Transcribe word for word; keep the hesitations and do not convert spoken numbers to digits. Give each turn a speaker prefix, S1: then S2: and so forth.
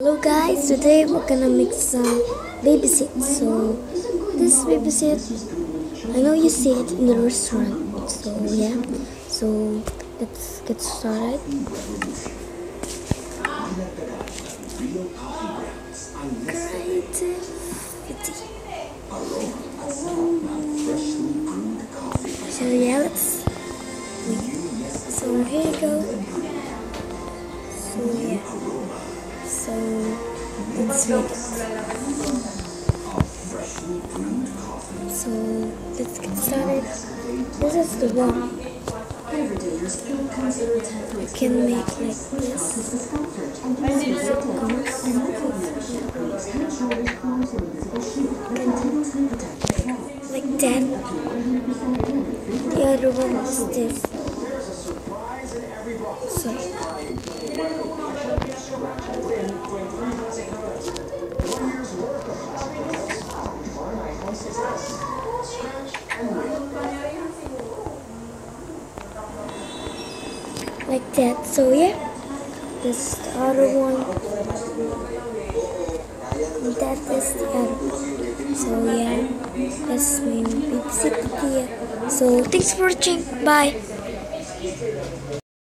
S1: Hello guys, today we're gonna make some babysit. So this babysit, I know you see it in the restaurant. So yeah, so let's get started. Creativity. So yeah, let's. So here you go. So yeah. So let's read it. So let's get started. This is the one. You can make like this. Like that. The other one is this. So like that. So yeah, this is the other one. And that is the other one. So yeah, that's my babysit here. So thanks for watching. Bye.